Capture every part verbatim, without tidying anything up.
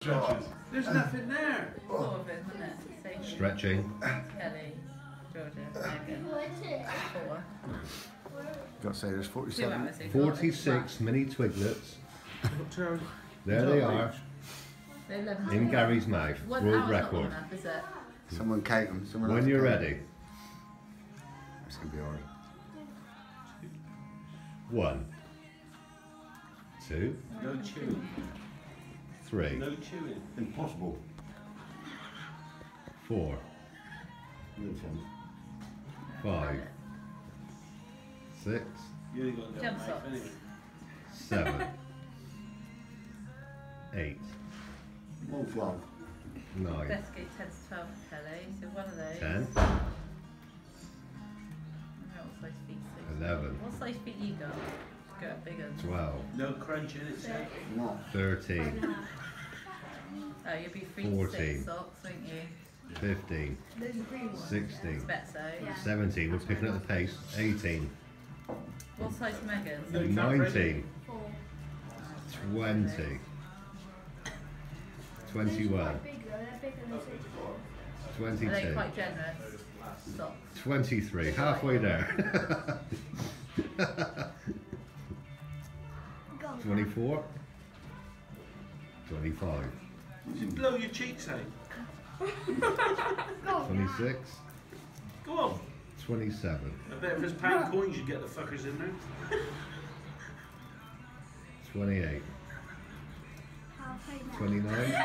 Stretches. There's nothing there. Four of them, isn't it? Sadie, Stretching. Kelly, Georgia, Megan. Four. Got to say, there's Two forty-seven. hours. they've got forty-six mini twiglets. Doctor, There they are, They're eleven. in Gary's mouth. One World hour's not record. long enough, is it? Someone count them. Someone When else you're count 'em. ready. It's going to be hard. One. Two. no chewing. Three. No chewing. Impossible. Four. Five. Six. You only got to Jump knife socks. anyway. Seven. Eight. One flog. Nine. Best go ten to twelve, Kelly. So one of those. Ten. I don't know what size feet. six. Eleven. What size feet you got? Just go up bigger. Twelve. No crunch in it, Sam. No. Thirteen. Oh, you'll be free to Fourteen. six socks, won't you? Fifteen. Sixteen. Bet so. Seventeen. We're picking up the pace. Eighteen. What size Megan's? No, you can't break it. Nineteen. Twenty. Twenty-one. Are they Twenty-two. quite generous? Socks. Twenty-three. Halfway there. Twenty-four. Twenty-five. You blow your cheeks out. Twenty-six. Go on. Twenty-seven. I bet if there's pound coins, you'd get the fuckers in there. Twenty-eight. Twenty-nine.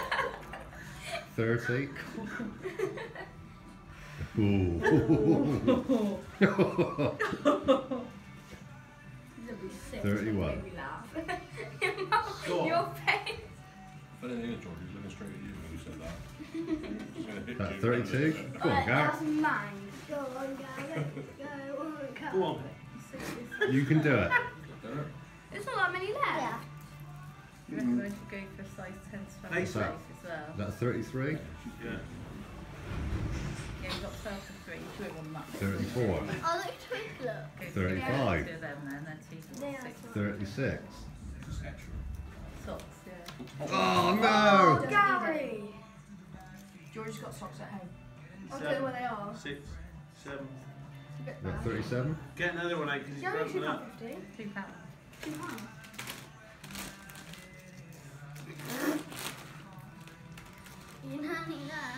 Thirty. Ooh. Thirty-one. Go on. Your face. Funny thing is, George, he's looking straight at you when you said that. He's gonna hit About you. thirty-two. Go on, Gar. That's mine. Go on, guys. Go on, Go on. You can do it. There's not that many left. You reckon I should go for size ten to twelve Hey, as sir. well? That's thirty-three. Yeah. Yeah, you've got twelve to three. You do it one max. Thirty-four. Oh, look, twinkler. Go for Thirty-five. Two of them then, then two to They are six. Thirty-six. Just extra. Socks, yeah. Oh no! Oh, Gary. George's got socks at home. I'll tell you where they are. Six, seven. It's a bit What, bad. thirty-seven? Get another one out because he's Gary, broken two up. pound fifty. Two pounds. Two pounds. You know me there.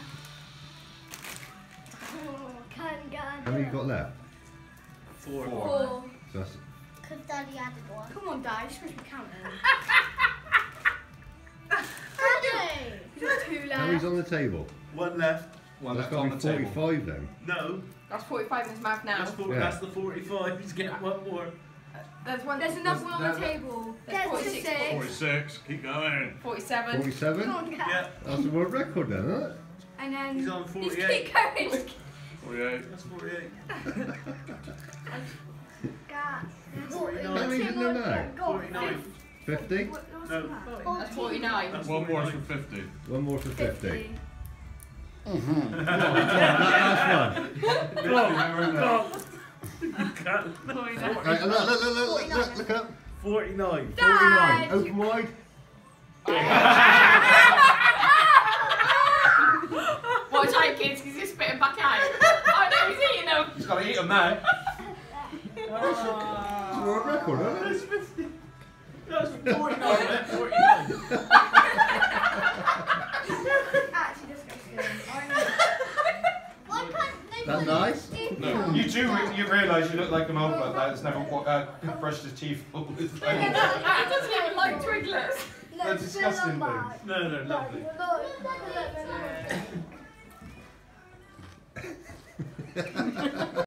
Oh, can't get How many you got left? Four. Four. So that's Because Daddy added one. Come on, Dad. You're supposed to be counting. Daddy! You got two how many's left. on the table? One left. Well, That's that's got on to the be table. forty-five then. No. That's forty-five in his mouth now. That's, four, Yeah. that's the forty-five. He's getting one more. There's one. There's another one on the There's- table. There's There's forty-six. six. forty-six, keep going. forty-seven. Forty-seven? Come on, Cat. Yeah. That's a world record then, isn't it? And then He's on just forty-eight. keep going. forty-eight. That's forty-eight. Cat. forty-nine. How many did you know? forty-nine. Fifty? No. That's forty-nine. That's One more for forty-nine. fifty. One more for fifty. Fifty. That last one. Go on. Go on. You can't. Right, look, look, look, look, look, look, look up. forty-nine. forty-nine. Dad! Open wide. Watch out, kids, because he's spitting back out. Oh no, he's eating them. He's got to eat them now. It's a world record, isn't it? That's fifty. That's forty-nine. That's forty-nine. Actually disgusting. I know. Why can't they That nice? No, you do re- you realise you look like an old bloke that's never wa- uh, brushed his teeth all his He life. doesn't even like Twiglets. They're disgusting things. No, no, lovely. Look, look, look, look.